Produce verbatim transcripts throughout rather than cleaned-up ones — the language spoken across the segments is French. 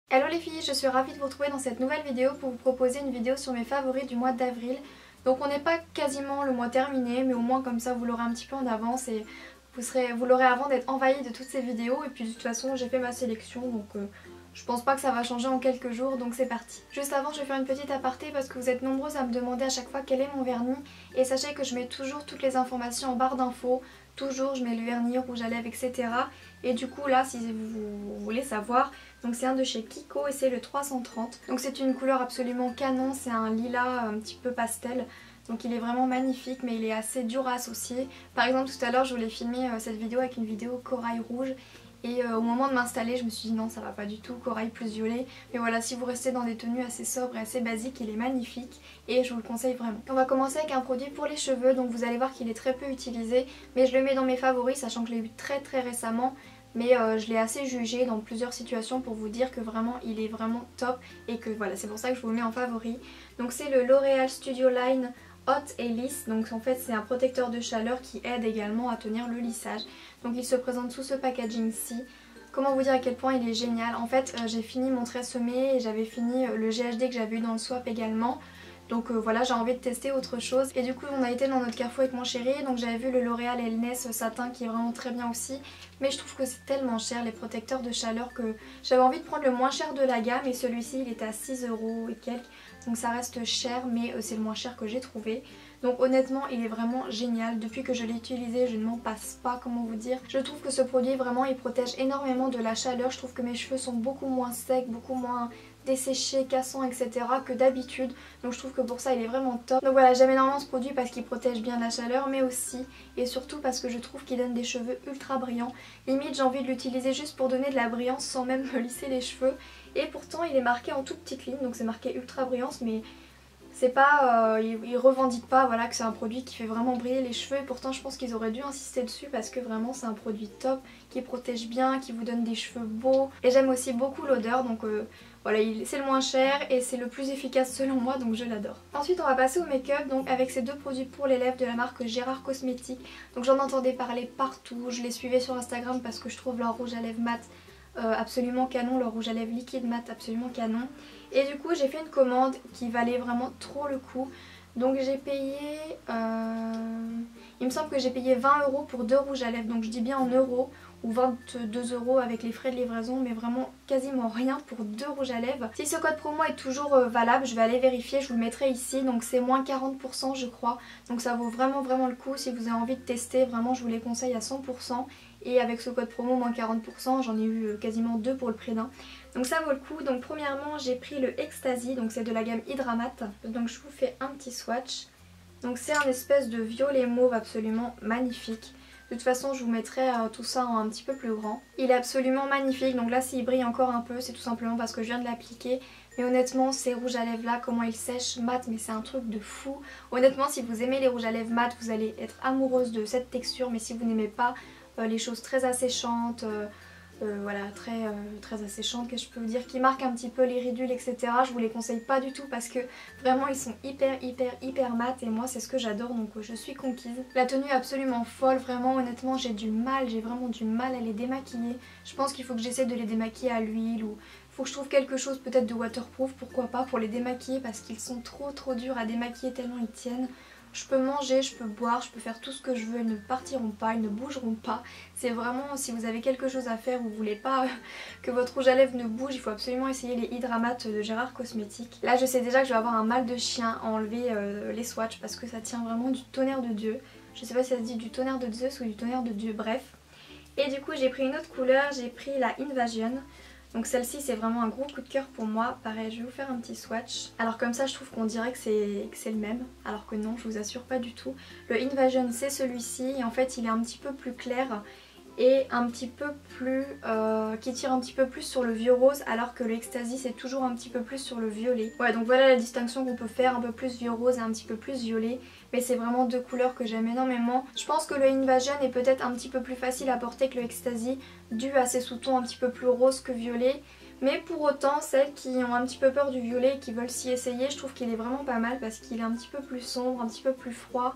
Hello les filles, je suis ravie de vous retrouver dans cette nouvelle vidéo pour vous proposer une vidéo sur mes favoris du mois d'avril. Donc on n'est pas quasiment le mois terminé, mais au moins comme ça vous l'aurez un petit peu en avance et vous, serez, vous l'aurez avant d'être envahi de toutes ces vidéos. Et puis de toute façon j'ai fait ma sélection, donc euh, je pense pas que ça va changer en quelques jours, donc c'est parti. Juste avant, je vais faire une petite aparté parce que vous êtes nombreuses à me demander à chaque fois quel est mon vernis. Et sachez que je mets toujours toutes les informations en barre d'infos. Toujours, je mets le vernis, rouge à lèvres, et cetera. Et du coup là, si vous voulez savoir, donc c'est un de chez Kiko et c'est le trois cent trente. Donc c'est une couleur absolument canon, c'est un lilas un petit peu pastel. Donc il est vraiment magnifique, mais il est assez dur à associer. Par exemple, tout à l'heure, je voulais filmer euh, cette vidéo avec une vidéo corail rouge. Et euh, au moment de m'installer, je me suis dit non, ça va pas du tout, corail plus violet. Mais voilà, si vous restez dans des tenues assez sobres et assez basiques, il est magnifique et je vous le conseille vraiment. On va commencer avec un produit pour les cheveux, donc vous allez voir qu'il est très peu utilisé. Mais je le mets dans mes favoris, sachant que je l'ai eu très très récemment. Mais euh, je l'ai assez jugé dans plusieurs situations pour vous dire que vraiment il est vraiment top. Et que voilà, c'est pour ça que je vous le mets en favori. Donc c'est le L'Oréal Studio Line Hot et lisse, donc en fait c'est un protecteur de chaleur qui aide également à tenir le lissage. Donc il se présente sous ce packaging-ci. Comment vous dire à quel point il est génial. En fait euh, j'ai fini mon trait semé et j'avais fini euh, le G H D que j'avais eu dans le swap également. Donc euh, voilà, j'ai envie de tester autre chose. Et du coup on a été dans notre Carrefour avec mon chéri, donc j'avais vu le L'Oréal Elness satin qui est vraiment très bien aussi. Mais je trouve que c'est tellement cher les protecteurs de chaleur que j'avais envie de prendre le moins cher de la gamme. Et celui-ci il était à six euros et quelques. Donc ça reste cher, mais c'est le moins cher que j'ai trouvé. Donc honnêtement il est vraiment génial. Depuis que je l'ai utilisé je ne m'en passe pas, comment vous dire. Je trouve que ce produit vraiment il protège énormément de la chaleur. Je trouve que mes cheveux sont beaucoup moins secs, beaucoup moins desséchés, cassants, et cetera que d'habitude. Donc je trouve que pour ça il est vraiment top. Donc voilà, j'aime énormément ce produit parce qu'il protège bien la chaleur, mais aussi et surtout parce que je trouve qu'il donne des cheveux ultra brillants. Limite j'ai envie de l'utiliser juste pour donner de la brillance sans même me lisser les cheveux. Et pourtant il est marqué en toute petite ligne, donc c'est marqué ultra brillance, mais c'est pas, euh, ils, ils revendiquent pas voilà, que c'est un produit qui fait vraiment briller les cheveux. Et pourtant je pense qu'ils auraient dû insister dessus parce que vraiment c'est un produit top, qui protège bien, qui vous donne des cheveux beaux. Et j'aime aussi beaucoup l'odeur, donc euh, voilà, c'est le moins cher et c'est le plus efficace selon moi, donc je l'adore. Ensuite on va passer au make-up, donc avec ces deux produits pour les lèvres de la marque Gérard Cosmétiques. Donc j'en entendais parler partout, je les suivais sur Instagram parce que je trouve leur rouge à lèvres mat Euh, absolument canon, leur rouge à lèvres liquide mat absolument canon. Et du coup j'ai fait une commande qui valait vraiment trop le coup. Donc j'ai payé, euh... il me semble que j'ai payé vingt euros pour deux rouges à lèvres. Donc je dis bien en euros, ou vingt-deux euros avec les frais de livraison, mais vraiment quasiment rien pour deux rouges à lèvres. Si ce code promo est toujours valable, je vais aller vérifier, je vous le mettrai ici. Donc c'est moins quarante pour cent je crois. Donc ça vaut vraiment vraiment le coup. Si vous avez envie de tester, vraiment je vous les conseille à cent pour cent. Et avec ce code promo moins quarante pour cent, j'en ai eu quasiment deux pour le prix d'un. Donc ça vaut le coup. Donc premièrement j'ai pris le Ecstasy, donc c'est de la gamme Hydramat. Donc je vous fais un petit swatch. Donc c'est un espèce de violet mauve absolument magnifique. De toute façon je vous mettrai euh, tout ça en un petit peu plus grand. Il est absolument magnifique, donc là s'il brille encore un peu c'est tout simplement parce que je viens de l'appliquer. Mais honnêtement ces rouges à lèvres là, comment ils sèchent mat, mais c'est un truc de fou. Honnêtement si vous aimez les rouges à lèvres mat, vous allez être amoureuse de cette texture. Mais si vous n'aimez pas euh, les choses très asséchantes, euh, euh, voilà très, euh, très asséchantes que je peux vous dire, qui marquent un petit peu les ridules, et cetera. Je vous les conseille pas du tout parce que vraiment ils sont hyper hyper hyper mat et moi c'est ce que j'adore, donc euh, je suis conquise. La tenue est absolument folle, vraiment honnêtement j'ai du mal, j'ai vraiment du mal à les démaquiller. Je pense qu'il faut que j'essaie de les démaquiller à l'huile ou faut que je trouve quelque chose peut-être de waterproof, pourquoi pas, pour les démaquiller parce qu'ils sont trop trop durs à démaquiller tellement ils tiennent. Je peux manger, je peux boire, je peux faire tout ce que je veux, ils ne partiront pas, ils ne bougeront pas. C'est vraiment, si vous avez quelque chose à faire ou vous voulez pas que votre rouge à lèvres ne bouge, il faut absolument essayer les Hydramat de Gérard Cosmétiques. Là je sais déjà que je vais avoir un mal de chien à enlever euh, les swatchs parce que ça tient vraiment du tonnerre de Dieu. Je sais pas si ça se dit du tonnerre de Zeus ou du tonnerre de Dieu, bref. Et du coup j'ai pris une autre couleur, j'ai pris la Invasion. Donc celle-ci c'est vraiment un gros coup de cœur pour moi. Pareil, je vais vous faire un petit swatch. Alors comme ça je trouve qu'on dirait que c'est le même, alors que non, je vous assure pas du tout. Le Invasion c'est celui-ci et en fait il est un petit peu plus clair et un petit peu plus, euh, qui tire un petit peu plus sur le vieux rose, alors que le Ecstasy c'est toujours un petit peu plus sur le violet. Ouais, donc voilà la distinction qu'on peut faire, un peu plus vieux rose et un petit peu plus violet. Mais c'est vraiment deux couleurs que j'aime énormément. Je pense que le Invasion est peut-être un petit peu plus facile à porter que le Ecstasy, dû à ses sous-tons un petit peu plus rose que violet. Mais pour autant, celles qui ont un petit peu peur du violet et qui veulent s'y essayer, je trouve qu'il est vraiment pas mal parce qu'il est un petit peu plus sombre, un petit peu plus froid.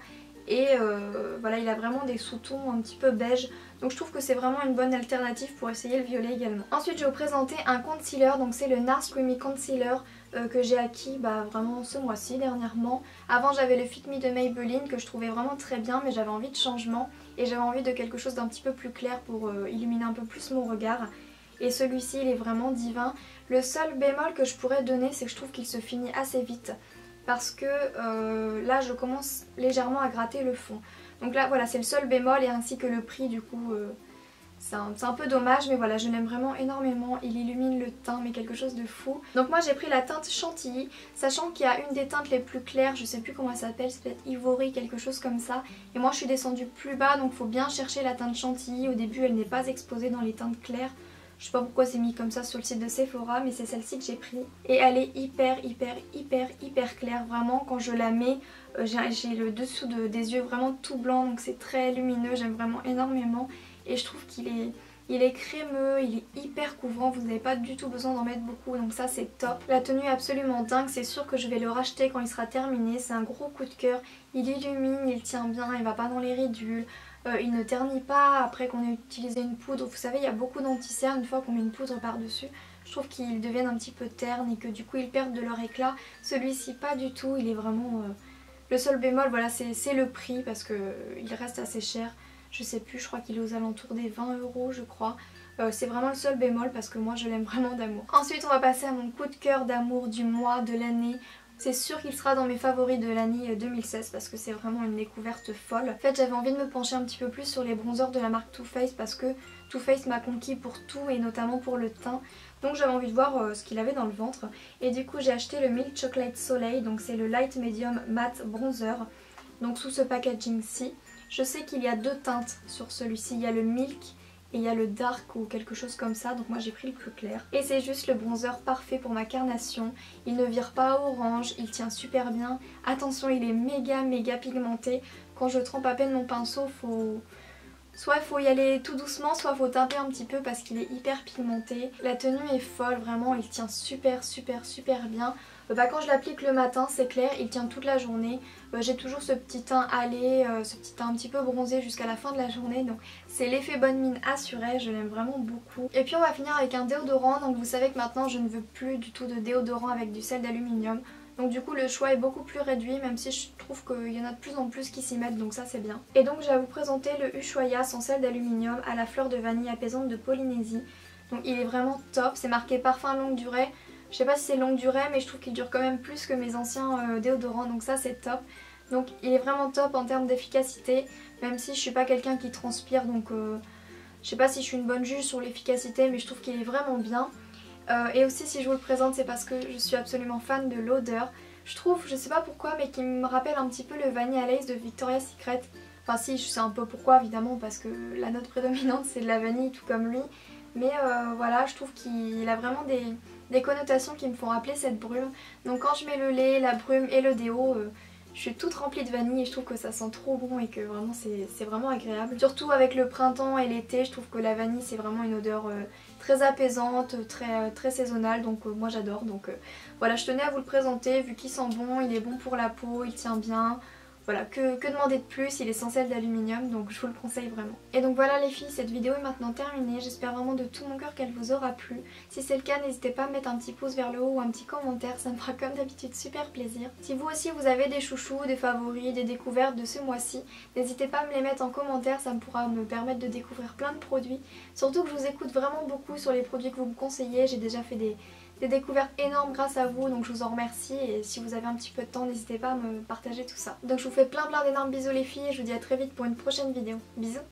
Et euh, voilà, il a vraiment des sous-tons un petit peu beige. Donc je trouve que c'est vraiment une bonne alternative pour essayer le violet également. Ensuite je vais vous présenter un concealer, donc c'est le NARS Creamy Concealer euh, que j'ai acquis bah, vraiment ce mois-ci dernièrement. Avant j'avais le Fit Me de Maybelline que je trouvais vraiment très bien, mais j'avais envie de changement et j'avais envie de quelque chose d'un petit peu plus clair pour euh, illuminer un peu plus mon regard. Et celui-ci il est vraiment divin. Le seul bémol que je pourrais donner, c'est que je trouve qu'il se finit assez vite. Parce que euh, là je commence légèrement à gratter le fond. Donc là voilà, c'est le seul bémol et ainsi que le prix du coup euh, c'est un, un peu dommage, mais voilà, je l'aime vraiment énormément. Il illumine le teint mais quelque chose de fou. Donc moi j'ai pris la teinte Chantilly, sachant qu'il y a une des teintes les plus claires, je sais plus comment elle s'appelle, c'est peut-être Ivory, quelque chose comme ça. Et moi je suis descendue plus bas, donc il faut bien chercher la teinte Chantilly. Au début elle n'est pas exposée dans les teintes claires. Je sais pas pourquoi c'est mis comme ça sur le site de Sephora, mais c'est celle-ci que j'ai pris. Et elle est hyper hyper hyper hyper claire. Vraiment quand je la mets, euh, j'ai le dessous de, des yeux vraiment tout blanc. Donc c'est très lumineux, j'aime vraiment énormément. Et je trouve qu'il est, il est crémeux, il est hyper couvrant. Vous n'avez pas du tout besoin d'en mettre beaucoup, donc ça c'est top. La tenue est absolument dingue, c'est sûr que je vais le racheter quand il sera terminé. C'est un gros coup de cœur. Il illumine, il tient bien, il va pas dans les ridules. Euh, il ne ternit pas après qu'on ait utilisé une poudre. Vous savez, il y a beaucoup d'anti-cernes une fois qu'on met une poudre par-dessus. Je trouve qu'ils deviennent un petit peu ternes et que du coup ils perdent de leur éclat. Celui-ci pas du tout, il est vraiment... Euh... Le seul bémol, voilà, c'est le prix parce qu'il reste assez cher. Je sais plus, je crois qu'il est aux alentours des vingt euros je crois. Euh, c'est vraiment le seul bémol parce que moi je l'aime vraiment d'amour. Ensuite on va passer à mon coup de cœur d'amour du mois, de l'année. C'est sûr qu'il sera dans mes favoris de l'année deux mille seize parce que c'est vraiment une découverte folle. En fait j'avais envie de me pencher un petit peu plus sur les bronzers de la marque Too Faced parce que Too Faced m'a conquis pour tout et notamment pour le teint. Donc j'avais envie de voir euh, ce qu'il avait dans le ventre. Et du coup j'ai acheté le Milk Chocolate Soleil, donc c'est le Light Medium Matte Bronzer. Donc sous ce packaging-ci. Je sais qu'il y a deux teintes sur celui-ci, il y a le Milk et il y a le Dark ou quelque chose comme ça, donc moi j'ai pris le plus clair. Et c'est juste le bronzer parfait pour ma carnation, il ne vire pas à orange, il tient super bien. Attention, il est méga méga pigmenté, quand je trempe à peine mon pinceau, faut... soit il faut y aller tout doucement, soit il faut taper un petit peu parce qu'il est hyper pigmenté. La tenue est folle, vraiment, il tient super super super bien. Euh, bah, quand je l'applique le matin, c'est clair, il tient toute la journée. Euh, J'ai toujours ce petit teint hâlé, euh, ce petit teint un petit peu bronzé jusqu'à la fin de la journée. Donc c'est l'effet bonne mine assuré, je l'aime vraiment beaucoup. Et puis on va finir avec un déodorant. Donc vous savez que maintenant je ne veux plus du tout de déodorant avec du sel d'aluminium. Donc du coup le choix est beaucoup plus réduit, même si je trouve qu'il y en a de plus en plus qui s'y mettent, donc ça c'est bien. Et donc je vais vous présenter le Ushuaïa sans sel d'aluminium à la fleur de vanille apaisante de Polynésie. Donc il est vraiment top, c'est marqué parfum longue durée. Je sais pas si c'est longue durée, mais je trouve qu'il dure quand même plus que mes anciens euh, déodorants, donc ça c'est top. Donc il est vraiment top en termes d'efficacité, même si je suis pas quelqu'un qui transpire, donc euh, je sais pas si je suis une bonne juge sur l'efficacité, mais je trouve qu'il est vraiment bien. Euh, et aussi si je vous le présente, c'est parce que je suis absolument fan de l'odeur. Je trouve, je sais pas pourquoi, mais qui me rappelle un petit peu le Vanilla Lace de Victoria's Secret. Enfin si, je sais un peu pourquoi évidemment, parce que la note prédominante c'est de la vanille tout comme lui. Mais euh, voilà, je trouve qu'il a vraiment des... des connotations qui me font rappeler cette brume. Donc quand je mets le lait, la brume et le déo, euh, je suis toute remplie de vanille et je trouve que ça sent trop bon et que vraiment c'est vraiment agréable. Surtout avec le printemps et l'été, je trouve que la vanille c'est vraiment une odeur euh, très apaisante, très, très saisonnale, donc euh, moi j'adore. Donc euh, voilà, je tenais à vous le présenter vu qu'il sent bon, il est bon pour la peau, il tient bien. Voilà, que, que demander de plus, il est sans sel d'aluminium, donc je vous le conseille vraiment. Et donc voilà les filles, cette vidéo est maintenant terminée, j'espère vraiment de tout mon cœur qu'elle vous aura plu. Si c'est le cas, n'hésitez pas à mettre un petit pouce vers le haut ou un petit commentaire, ça me fera comme d'habitude super plaisir. Si vous aussi vous avez des chouchous, des favoris, des découvertes de ce mois-ci, n'hésitez pas à me les mettre en commentaire, ça me pourra me permettre de découvrir plein de produits. Surtout que je vous écoute vraiment beaucoup sur les produits que vous me conseillez, j'ai déjà fait des... des découvertes énormes grâce à vous, donc je vous en remercie et si vous avez un petit peu de temps, n'hésitez pas à me partager tout ça. Donc je vous fais plein plein d'énormes bisous les filles et je vous dis à très vite pour une prochaine vidéo. Bisous.